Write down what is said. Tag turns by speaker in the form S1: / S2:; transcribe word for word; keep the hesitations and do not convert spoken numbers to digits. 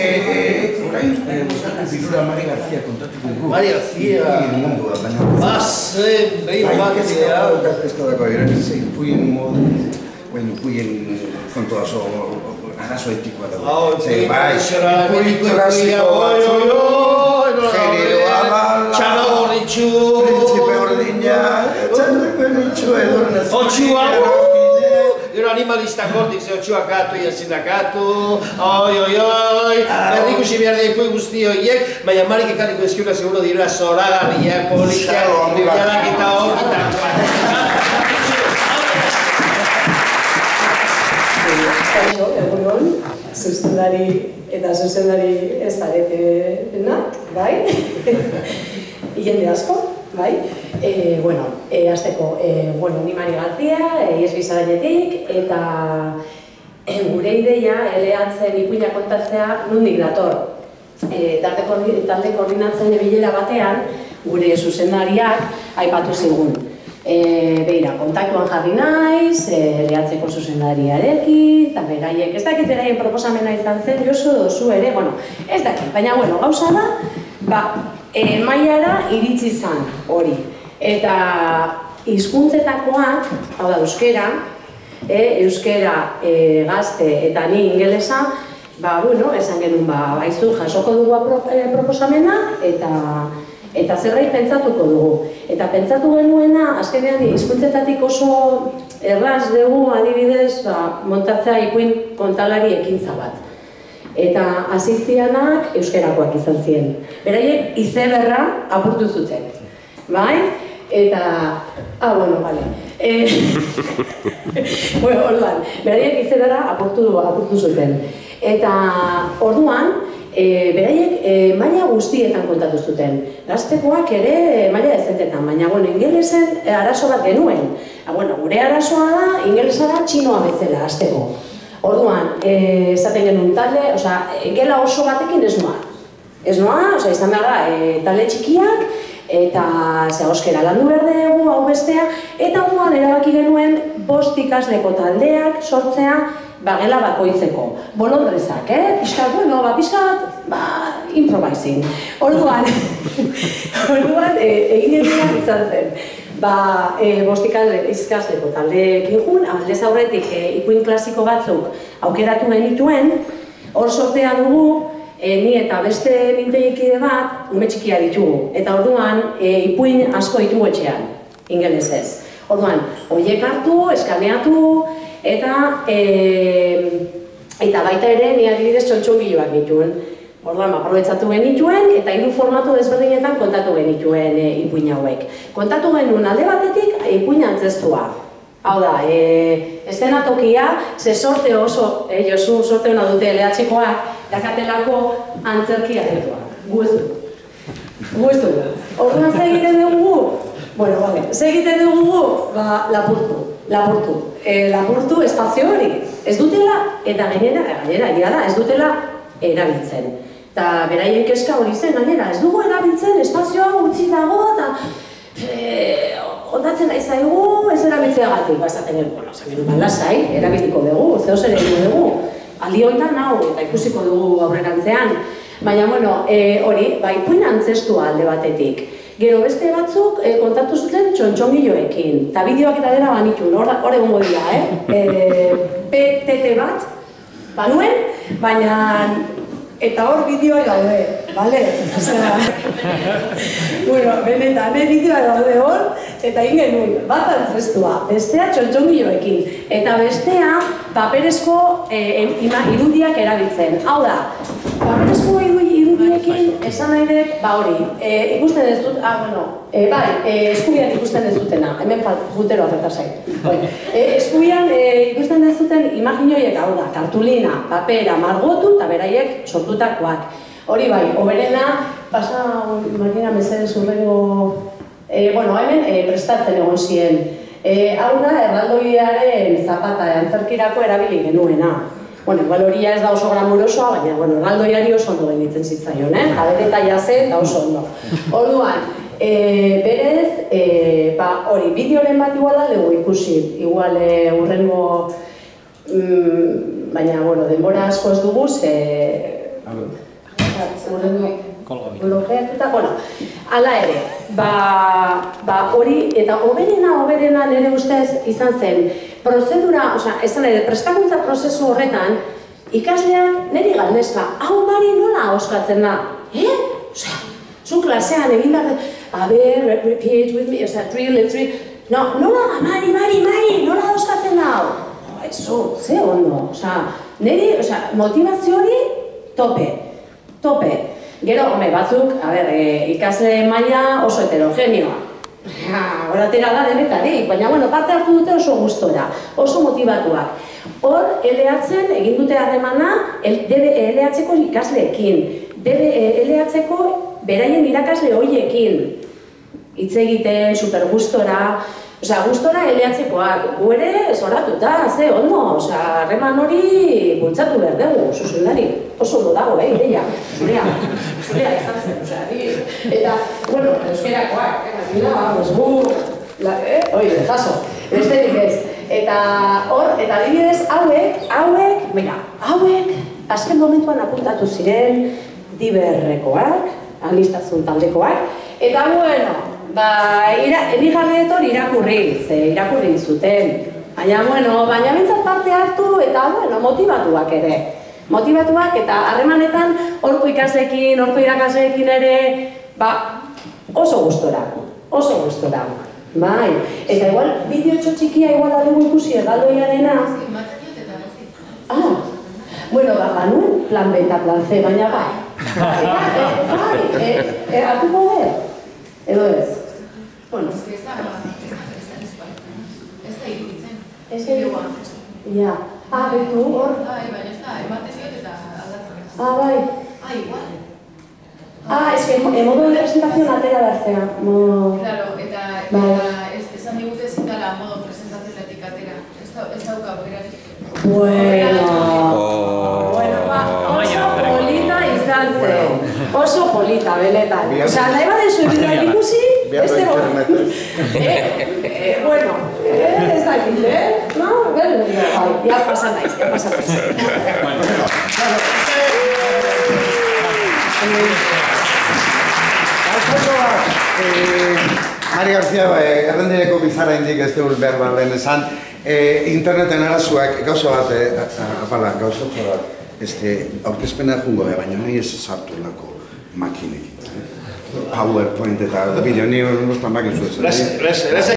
S1: Orain, Pilura Mari García kontatuko dugu.
S2: Mari García. Bazen, behin batzea.
S1: Kezka dako, eranitze, ipuien modu, bueno, ipuien kontua oso arazo etikoa dago. Bai, ipuin klasiko batzu, generoa bala,
S2: txanagorritxu,
S1: Prinzipe Ordina, txanagorritxu edo
S2: Otxua, gero animalista kortik ze otxuakatu, iazindakatu, oi, oi, oi, erdikusi behar da ipui guzti horiek, baina Marik ekarriko ezkiuna seguro direla zoragarria, polita, bilarak eta hor, eta
S3: egunon, zuzendari eta zuzendari ez aretena, bai? Jende asko, bai? Bueno, azteko, bueno, ni Mari García, iesbizarainetik, eta gure ideia, eleatzen ipuina kontatzea nondik dator. Talde koordinatzen bilera batean, gure zuzendariak aipatu zigun. Beira, kontaktuan jarri naiz, lehatzeko zuzendariarekin, eta beraiek, ez dakit beraien proposamena izan zen, Josu dozu ere, bueno, ez dakit, baina, bueno, gauza da, ba, mailara iritsi izan hori. Eta hizkuntzetakoak, hau da, euskera, euskera gazte eta ni ingelesa, ba, bueno, esan genuen, ba, baizu jasoko dugu proposamena, eta eta zerbait pentsatuko dugu. Eta pentsatu genuena, azkenean hizkuntzetatik oso erraz dugu adibidez montatzea ipuin kontalari ekintza bat. Eta asistianak euskerakoak izan ziren. Beraiek izeberra apurtu zuten. Bai? Eta... Ah, bueno, bale. Bueno, orduan, beraiek izeberra apurtu zuten. Eta orduan, beraiek maila guztietan kontatu zuten. Gaztekoak ere maila ezentetan, baina, bueno, ingelesen arazo bat genuen. Gure arazoa da, ingelesa da txinoa bezala, gazteko. Orduan, esaten genuen talde, gela oso batekin ez noa. Ez noa, izan behar da, talde txikiak, eta euskera landu behar dugu, hau bestea, eta orduan erabaki genuen bost ikasleko taldeak sortzea, ba, gela bakoitzeko. Bolondrezak, eh? Piskat, bueno, ba, piskat, ba, improvising. Orduan, orduan, egin eginak izan zen. Ba, bost ikasleko taldeekin jun, aldez aurretik ipuin klasiko batzuk aukeratu genituen, hor sortea dugu, ni eta beste mintegikide bat, ume txikia ditugu. Eta orduan, ipuin asko ditugu etxean, ingelesez. Orduan, horiek hartu, eskaneatu, eta baita ere, ni adibidez txontxongiloak dituen. Orduan, aprobetsatu genituen, eta hiru formatu desberdinetan kontatu genituen ipuin hauek. Kontatu genuen alde batetik, ipuin antzestua. Hau da, eszenatokia, ze sorte oso, Josu, sorte hona dute lehatxikoak, dakatelako antzerkia dituak. Guztu. Guztu. Orduan, ze egiten dugu? Bueno, bale, ze egiten dugu? Ba, lapurtu. Lapurtu. Lapurtu espazio hori. Ez dutela, eta gainera, gainera, egia da, ez dutela erabiltzen. Eta beraien kezka hori zen, gainera, ez dugu erabiltzen, espazioa gutxi dago, eta ondatzen nahi zaigu, ez erabiltzeagatik. Ba, esaten genuen, bueno, esan genuen, lasai, erabiliko dugu, zeo zer egin dugu. Aldi honetan hau, eta ikusiko dugu aurrerantzean. Baina, bueno, hori, ba, ipuin antzestua alde batetik. Gero beste batzuk kontatu zuten txontxongiloekin. Eta bideoak eta dena banitun, hor egongo dira, eh? P T T bat, banuen, baina... Eta hor bideoa daude, bale? Bueno, benetan, bideoa daude hor, eta ingen nuen, bat antzestua, bestea txontxongiloekin. Eta bestea, paperezko irudiak erabiltzen. Hau da, paperezko irudiekin esan nahi dut, ba hori, ikusten ez dut, ah, bueno, bai, eskubian ikusten ez dutena, hemen gutero afekta zait. Eskubian ikusten ez duten imaginoiek, hau da, kartulina, papera, margotu eta beraiek sortutakoak. Hori bai, oberena, pasa, makina mesedez urrengo, bueno, hemen prestatzen egon ziren. Hau da, erraldoiaren zapata, antzerkirako erabili genuena. Bueno, igual hori ez da oso gramurosoa, baina, bueno, erraldoiari oso ondo genditzen zitzaion, eh? Jabet eta jase, eta oso ondo. Orduan, berez, hori, bideoren bat igual aldegu ikusi, igual urrengo, baina, bueno, denbora asko ez dugu, ze bueno, hala ere, ba hori, eta hoberena, hoberena nire ustez izan zen, prozedura, oza, esan ere, prestakuntza prozesu horretan, ikasleak niri galdezka, hau Mari nola ahoskatzen da? Eh? Osea, zu klasean egin behar, a ber, repeat with me, osea, drill, drill, no, nola, Mari, Mari, Mari, nola ahoskatzen da hau? Eso, ze ondo, osea, niri, osea, motivazio hori, tope, tope. Gero, home, batzuk, a ber, ikasle maila oso heterogenioa. Horatera da denetarik, baina, bueno, parte hartu dute oso gustora, oso motivatuak. Hor, L H-en egin dute harremana L H-ko ikasleekin, L H-ko beraien irakasle horiekin. Hitz egiten, super gustora, osea, gustora L H-koak, gu ere zoratuta, ze ondo, osea, harreman hori bultzatu behar dugu, zuzendari, oso ondo dago, eh, ideia, zurea, zurea izan zen, osea, eta, bueno, euskerakoak, eh, bakina, pues gu, eh, oide, jaso, besterik ez. Eta hor, eta adibidez, hauek, hauek, mira, hauek, azken momentuan apuntatu ziren Diberrekoak, anistazun taldekoak, eta bueno, ba, enigarreetor irakurri, ze irakurri zuten. Baina, bueno, baina bintzat parte hartu, eta, bueno, motivatuak ere. Motivatuak, eta harremanetan, horko ikasleekin, horko irakasleekin ere, ba, oso gustora, oso gustora. Bai, eta igual, bideotxo txikia igual adugu ikusi erraldoiarena. Ah, bueno, ba, banuen plan B eta plan C, baina bai. Bai, hartuko der? Edo ez? Bueno.
S4: Ez da, ez da ikutzen.
S3: Ez da ikutzen. Ja. Ah, betu hor?
S4: Bai, baina ez da, ematen ziot eta aldatzen.
S3: Ah, bai.
S4: Ah, igual.
S3: Ah, ez que modo de presentación atera behar.
S4: Claro, eta esan digute ezin dela modo presentazioetik atera. Ez dauka aukerarik.
S3: Bueno, bueno, ba, oso polita izan zen. Oso polita, benetan. Osea, nahi badezu bideoa ikusi, beste bo. Bueno, ez da egin, eh? No? Bel, ja pasan naiz, ja pasan naiz.
S1: Mari García, errendireko bizarra indik ez dugu behar behar lehen esan, interneten arazuak gauza bat, apala, gauza bat, aurkezpena jungo beha, baina nahi ez sartu lako makinek. PowerPoint eta bideo, ni hori guztan bakizu ez.